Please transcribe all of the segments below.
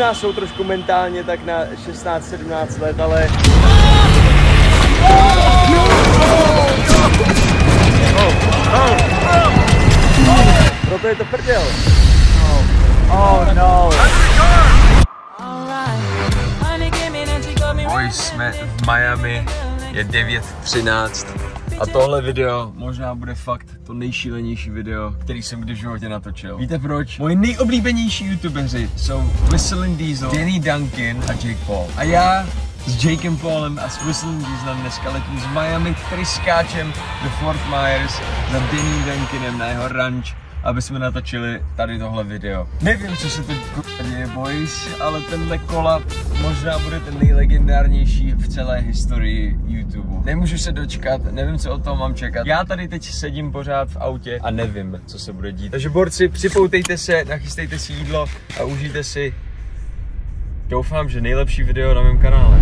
možná jsou trošku mentálně tak na 16-17 let, ale... Proto je to prdel. Oh no. Boys, jsme v Miami, je 9:13 a tohle video možná bude fakt to nejšílenější video, který jsem kdy v životě natočil. Víte proč? Moji nejoblíbenější youtubeři jsou Whistling Diesel, Danny Duncan a Jake Paul. A já s Jakem Paulem a s Whistling Dieselem dneska letím z Miami, který skáčem do Fort Myers za Danny Duncanem na jeho ranč, aby jsme natočili tady tohle video. Nevím, co se teď děje, boys, ale tenhle kolab možná bude ten nejlegendárnější v celé historii YouTube. Nemůžu se dočkat, nevím, co od toho mám čekat. Já tady teď sedím pořád v autě a nevím, co se bude dít. Takže borci, připoutejte se, nachystejte si jídlo a užijte si, doufám, že nejlepší video na mém kanále.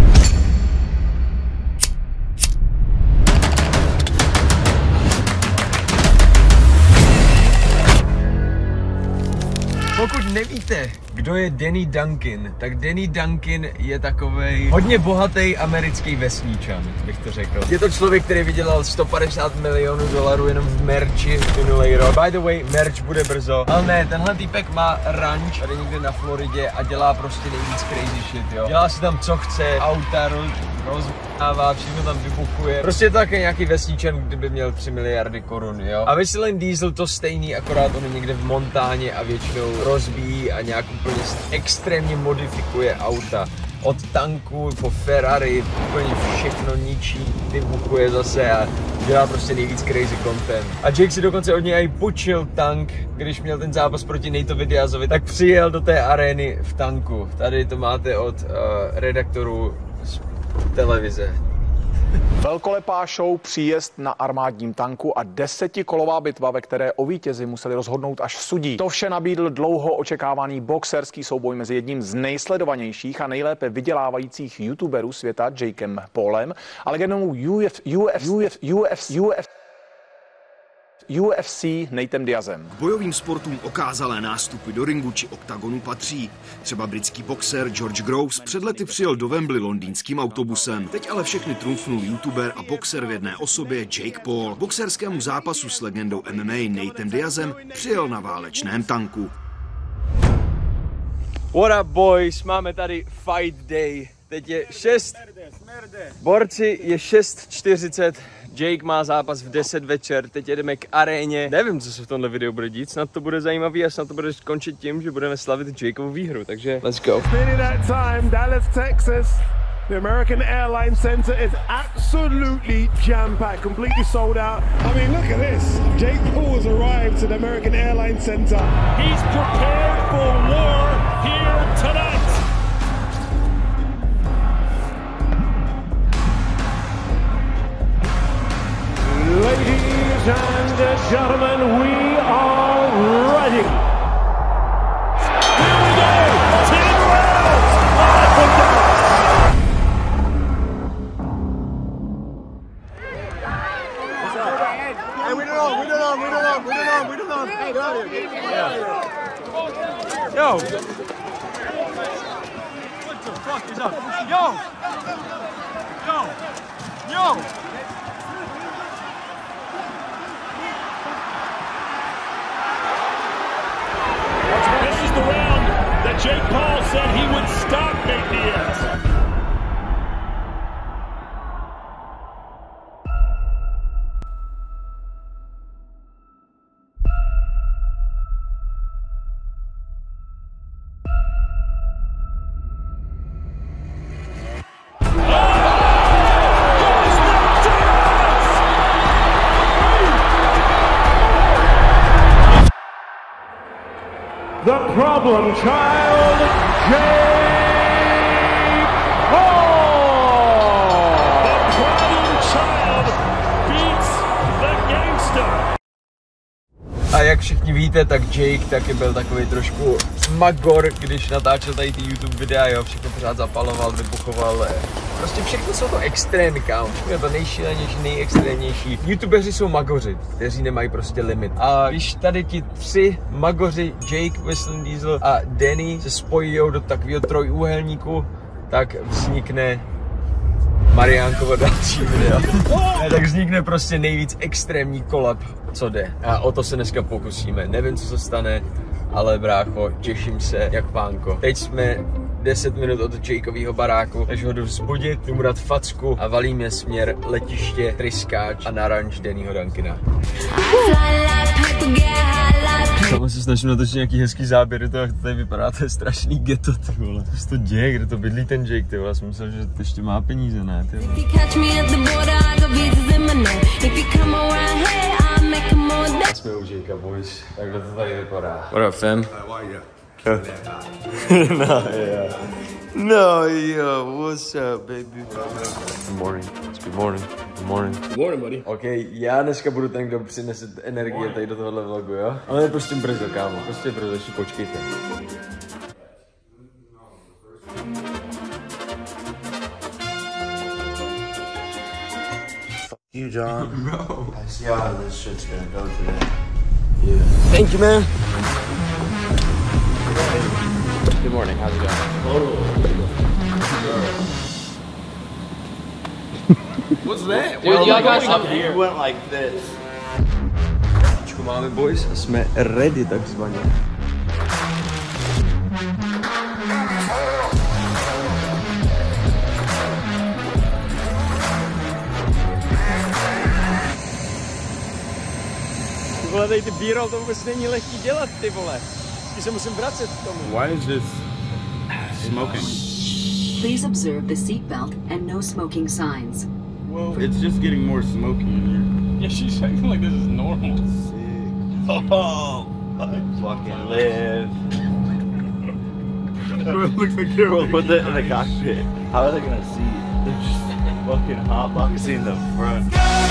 Pokud nevíte, kdo je Danny Duncan, tak Danny Duncan je takovej hodně bohatý americký vesničan, bych to řekl. Je to člověk, který vydělal $150 milionů jenom v merči minulý rok. By the way, merch bude brzo. Ale ne, tenhle týpek má ranč tady někde na Floridě a dělá prostě nejvíc crazy shit, jo. Dělá si tam co chce, auta rozvává, všechno tam vybuchuje. Prostě je to taky nějaký vesničan, kdyby měl 3 miliardy korun, jo. A Whistling Diesel to stejný, akorát on je někde v Montáně a většinou rozbíjí a nějak úplně extrémně modifikuje auta. Od tanku po Ferrari, úplně všechno ničí, vybuchuje zase a dělá prostě nejvíc crazy content. A Jake si dokonce od něj i půjčil tank, když měl ten zápas proti Nateovi Diazovi, tak přijel do té arény v tanku. Tady to máte od redaktorů z televize. Velkolepá show, příjezd na armádním tanku a 10kolová bitva, ve které o vítězi museli rozhodnout až sudí. To vše nabídl dlouho očekávaný boxerský souboj mezi jedním z nejsledovanějších a nejlépe vydělávajících youtuberů světa, Jakem Paulem, a legendou UFC Natem Diazem. K bojovým sportům okázalé nástupy do ringu či oktagonu patří. Třeba britský boxer George Groves před lety přijel do Wembley londýnským autobusem. Teď ale všechny trumfnul youtuber a boxer v jedné osobě Jake Paul. K boxerskému zápasu s legendou MMA Natem Diazem přijel na válečném tanku. What up, boys? Máme tady fight day. Teď je 6. Borci, je 6:40. Jake má zápas v 10 večer, teď jedeme k aréně. Nevím, co se v tomhle videu bude dít, snad to bude zajímavý a snad to bude skončit tím, že budeme slavit Jakeovu výhru, takže let's go. Dallas, Texas. The American Airlines Center is absolutely jam-packed, completely sold out. I mean, look at this. Jake Paul has arrived to the American Airlines Center. He's prepared for war here tonight. Ladies and gentlemen, we are ready. Here we go. 10 rounds. Hey, we don't know. Hey, get out of here. Yo! What the fuck is up? Yo! This is the round that Jake Paul said he would stop Nate Diaz. The problem child, Jake Paul! The problem child beats the gangster. A jak všichni víte, tak Jake taky byl takový trošku magor, když natáčel tady ty YouTube videa, jo, všechno pořád zapaloval, vybuchoval. Prostě všechno jsou to extrémy, kámo. Všechno je to nejšílenější, nejextrémnější. YouTubeři jsou magoři, kteří nemají prostě limit. A když tady ti tři magoři, Jake, Weston Diesel a Danny, se spojí do takového trojúhelníku, tak vznikne Mariánkovo další video. Tak vznikne prostě nejvíc extrémní kolab, co jde. A o to se dneska pokusíme. Nevím, co se stane, ale brácho, těším se jak pánko. Teď jsme 10 minut od Jakeovýho baráku, takže ho jdu vzbudit, jdu mu dát facku a valím je směr letiště, Tryskáč a na ranč Dannyho Duncana. Tam se snažím natočit nějaký hezký záběr, to jak to tady vypadá, to je strašný ghetto, ty vole. Co se to děje, kde to bydlí ten Jake, ty vole, já jsem myslel, že ještě má peníze, ne, ty vole. Jsme u Jakea, boys, takhle to tady vypadá. What up, fam? No, yeah. No, yo, what's up, baby? Good morning. It's good morning. Good morning. Good morning, buddy. OK, já dneska budu ten, kdo přinese energie tady do tohohle vlogu, jo? Ale je prostě brzo, kámo. Prostě brzo, ještě počkejte. Fuck you, John. Bro. I see how this shit's gonna go today. Yeah. Thank you, man. Good morning, how's it going? What's that? Dude, y'all got something here. It went like this. Čku máme, boys, a jsme ready takzvaně. Ty vole, tady ty B-roll, to vůbec není lehký dělat, ty vole. Vždycky se musím vracet k tomu. Why is this smoking? Please observe the seatbelt and no smoking signs. Whoa. It's just getting more smoky in here. Yeah, she's acting like this is normal. Sick. Oh, I fucking live. It looks like they're We'll put that in the cockpit. How are they gonna see? They're just fucking hotboxing the front.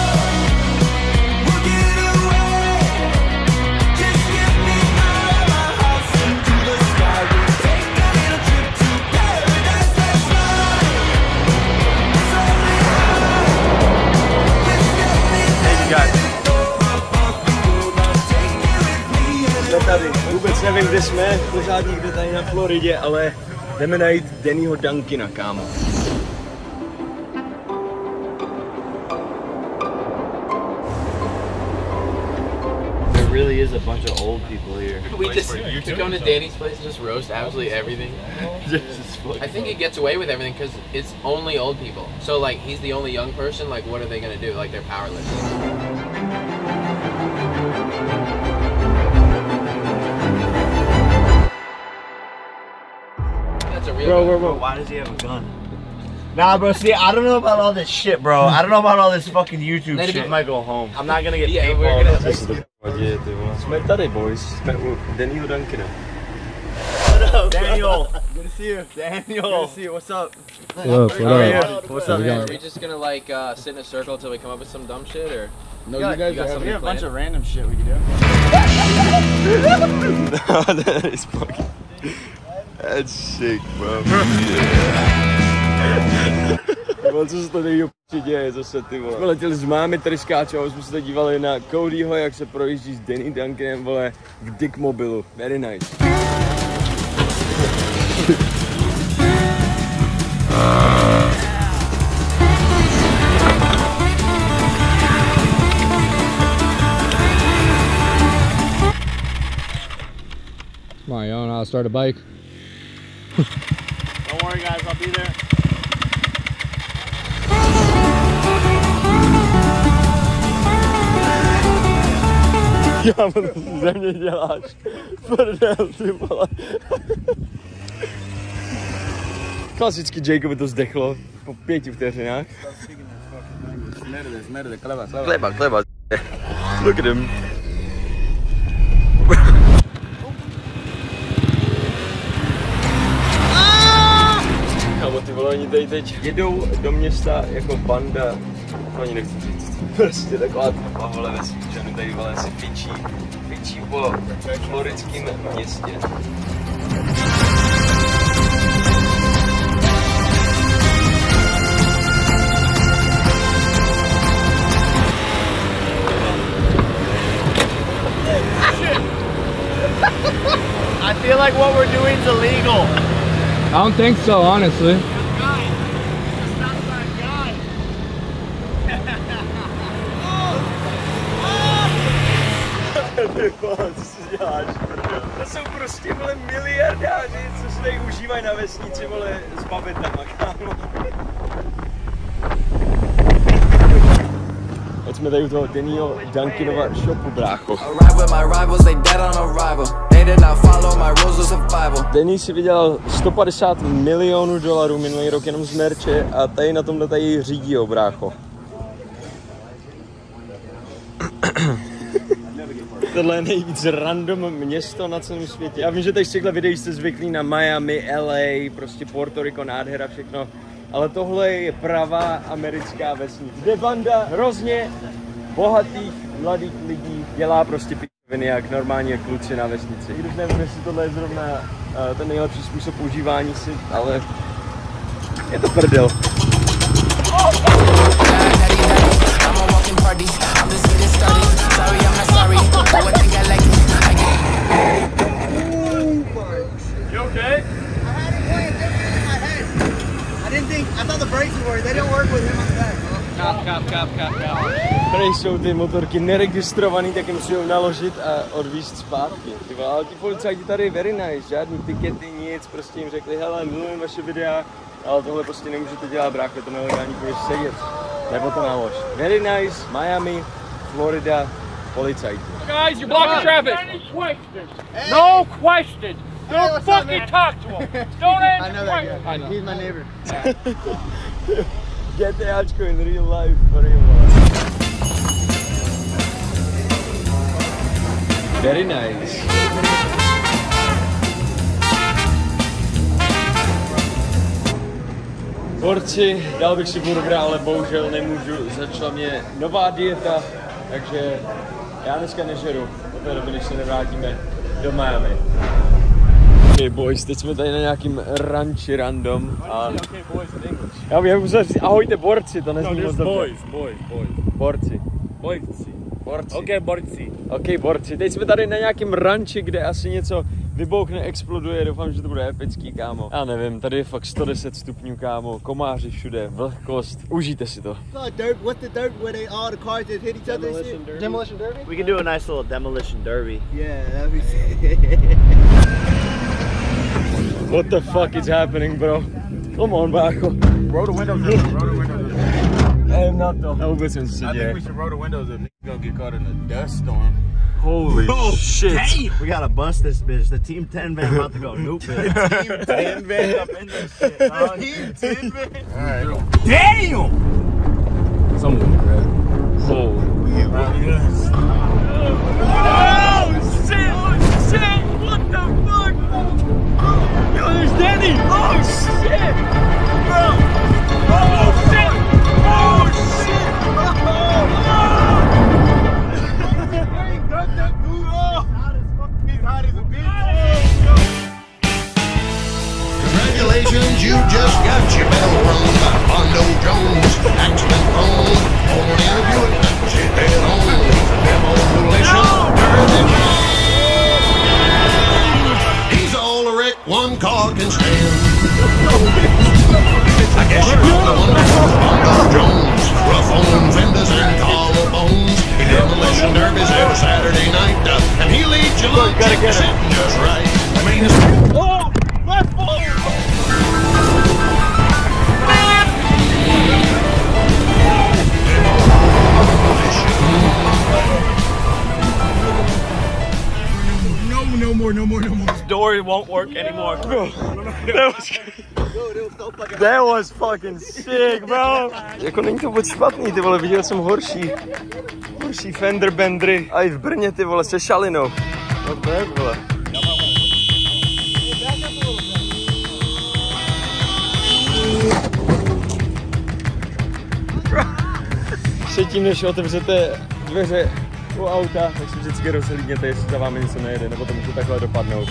Jsme tady, vůbec nevím, kde jsme, pořád někde tady na Floridě, ale jdeme najít Dannyho Duncana, kámo. There really is a bunch of old people here. We go to Danny's place and just roast absolutely everything. I think he gets away with everything because it's only old people. So like he's the only young person, like what are they gonna do? Like they're powerless. That's a real Bro, why does he have a gun? Nah, bro, see, I don't know about all this shit, bro. I don't know about all this fucking YouTube shit. I might go home. I'm not gonna get paintballed. Jsme tady, boys, jsme u Dannyho Duncana. What up, Daniel? Good to see you. Daniel. Good to see you. What's up? What's up, man? Are we just gonna like sit in a circle till we come up with some dumb shit, or No, you guys we have have a bunch of random shit we can do. That is fucking... That's sick, bro. Co se to nejvíc děje zase, ty vole. Jsme letěli s mámy Tryskáčou, jsme se tady dívali na Codyho, jak se projíždí s Danny Duncanem, vole, v Dickmobilu. Very nice. Come on, you don't know how to start a bike. Don't worry, guys. I'll be there. Já ze mě děláš. Prdel, ty vole. Klasicky Jacobi to zdechlo po 5 vteřinách. Chleba. Look at him. Kámo, ty vole, oni tady teď jedou do města jako banda. Ani nechci říct. Prostě taková vole vesničany tady vole si fičí křičí po floridském městě. I feel like what we're doing is illegal. I don't think so, honestly. To jsou prostě, vole, miliardáři, co se tady užívají na vesnici, vole, s babetama, kámo. Teď jsme tady u toho Dennyho Dunkinova shopu, brácho. Denny si vydělal $150 milionů minulý rok jenom z merče a tady na tomhle tady řídí ho, brácho. Tohle je nejvíc random město na celém světě. Já vím, že tady z těchto videí jste zvyklí na Miami, LA, prostě Puerto Rico, nádhera, všechno. Ale tohle je pravá americká vesnice, kde banda hrozně bohatých, mladých lidí dělá prostě pičoviny jak normální kluci na vesnici. I když nevím, jestli tohle je zrovna ten nejlepší způsob užívání si, ale je to prdel. You okay? I thought the brakes were. They didn't work with him on the back. Cop. Tady jsou ty motorky neregistrovaný, tak je musí naložit a odvízt zpátky. Ale ti policajti tady very nice, žádný tikety, nic, prostě jim řekli, hele, milujem vaše videa, ale tohle prostě nemůžete dělat, brácho, je to nelegální, budeš sedět, nebo to nalož. Very nice, Miami, Florida, policajti. Guys, you're blocking traffic. Any questions? No questions. Don't fucking talk to him. Don't answer questions. I know. He's my neighbor. GTAčko in real life, for real life. Very nice. Borci, dal bych si burgera, ale bohužel nemůžu, začala mě nová dieta, takže já dneska nežeru, od té doby, než se nevrátíme do Miami. Okay boys, teď jsme tady na nějakým ranči random a... Já bych musel říct, ahojte borci, to nezní moc dobře. Boys. Borci. Borci. Okay, borci. Ok, borci, teď jsme tady na nějakým ranči, kde asi něco vybouchne, exploduje, doufám, že to bude epický, kámo. Já nevím, tady je fakt 110 stupňů, kámo, komáři všude, vlhkost, užijte si to. What's the dirt where they all the cars just hit each other and shit? Demolition derby? We can do a nice little demolition derby. Yeah, that'd be sick. What the fuck is happening, bro? Come on, bácho. Roll the windows up, roll the windows up. Na to. Na vůbec jsem se I děje. think we should roll the windows up. Niggas gonna get caught in a dust storm. Holy shit. Damn. We gotta bust this bitch. The Team 10 van about to go nope it. Team 10 van up in this shit. Team 10 van. Alright. Damn! Someone grab. Holy. Oh shit! What the fuck? Yo, there's Denny! Oh shit! Bro! Oh shit! Oh shit! Congratulations, you just got your bell rung by Bondo Jones. Accident prone, on interview it, shit head on. Demolition derby. He's all a wreck, one car can stand. I guess you probably wonder Bondo Jones, rough on fenders and collarbones. Demolition derbies every Saturday night, and he leads you lunch sitting just right. I mean, it's... Oh! Left ball! No more. This door won't work anymore. Bro, that was fucking sick, bro. Jako není to vůbec špatný, ty vole, viděl jsem horší fender bendry. A i v Brně, ty vole, se šalinou. No to je, vole. Předtím, než otevřete dveře u auta, tak si vždycky rozhlídněte, jestli za vámi něco nejede, nebo to může takhle dopadnout.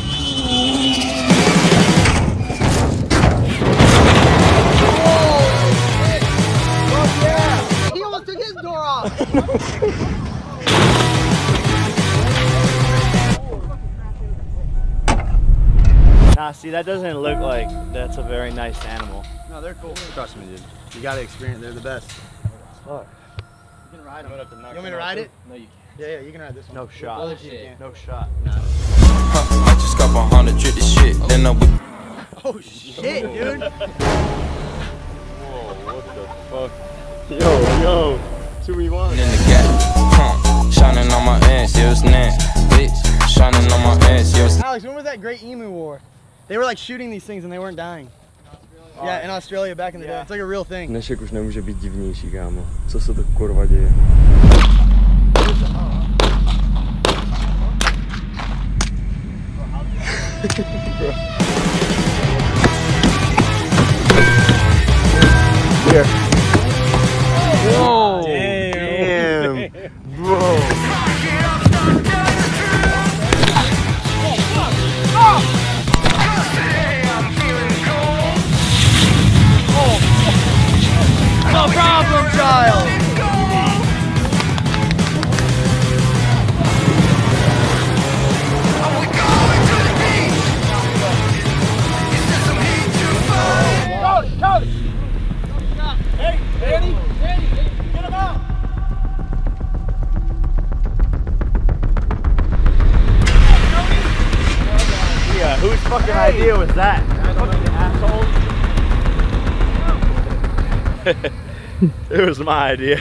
Nah, see, that doesn't look like that's a very nice animal. No, they're cool. Trust me, dude. You gotta experience. They're the best. Fuck. You can ride them. You want me to ride it? No, you can't. Yeah, you can ride this one. No shot. Oh, shit. No shot. I just got 100 trip this shit. Then oh shit, dude. Whoa, what the fuck? Yo, 2v1. In the gap, shining on my ass, yeah, it's nasty. Bitch, shining on my ass, yeah, it's Alex, when was that Great Emu War? They were like shooting these things and they weren't dying. Yeah, in Australia back in the day. It's like a real thing. Dnešek už nemůže být divnější, kámo. Co se to kurva děje? Here. Whoa! Damn, bro. No problem, child. Coach! Hey, Danny, get him out. Yeah, whose fucking idea was that? Fucking asshole. It was my idea.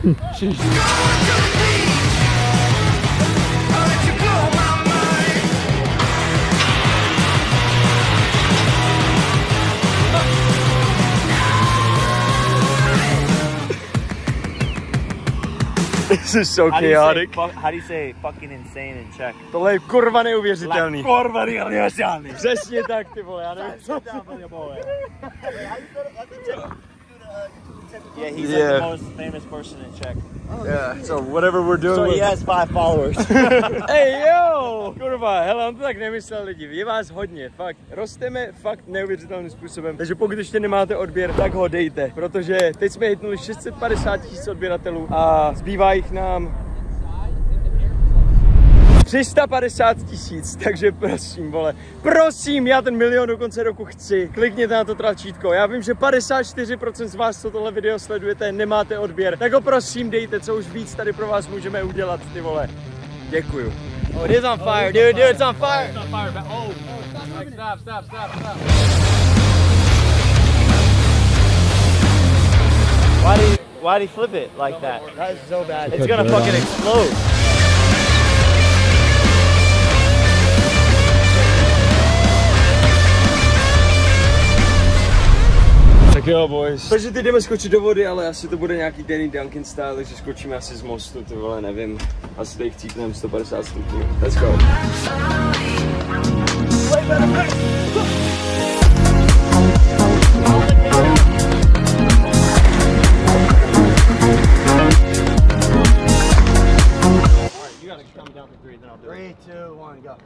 This is so chaotic. How do you say fucking insane in Czech? Tohle je kurva neuvěřitelný. Kurva neuvěřitelný. Přesně tak, ty vole, já nevím, co Yeah, he's like the most famous person in Czech. Yeah, so whatever we're doing. So he has 5 followers. Hey yo! Kurva, hele, on to tak nemyslel lidi, je vás hodně, fakt. Rosteme fakt neuvěřitelným způsobem, takže pokud ještě nemáte odběr, tak ho dejte, protože teď jsme hitnuli 650 000 odběratelů a zbývá jich nám 350 000, takže prosím, vole, prosím, já ten milion do konce roku chci, klikněte na to tlačítko, já vím, že 54% z vás, co tohle video sledujete, nemáte odběr, tak ho prosím dejte, co už víc tady pro vás můžeme udělat, ty vole, děkuju. Oh, it is on fire, dude, it's on fire. It's on fire, but stop. Why'd he flip it like that? That is so bad. It's gonna fucking explode. Tak jo, boys. Takže teď jdeme skočit do vody, ale asi to bude nějaký Danny Duncan style, takže skočíme asi z mostu, ty vole, nevím. Asi tady chcípneme 150 stupňů. Let's go. Three, two, one, go.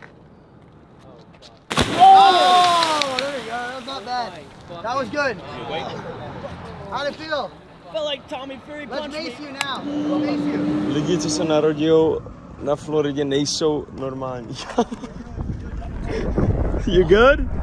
Oh, there we go. That was not bad. That was good. How'd it feel? Felt like Tommy Fury punched me. Let's mace you now. We'll mace you. Lidi, co se narodil na Floridě, nejsou normální. You good?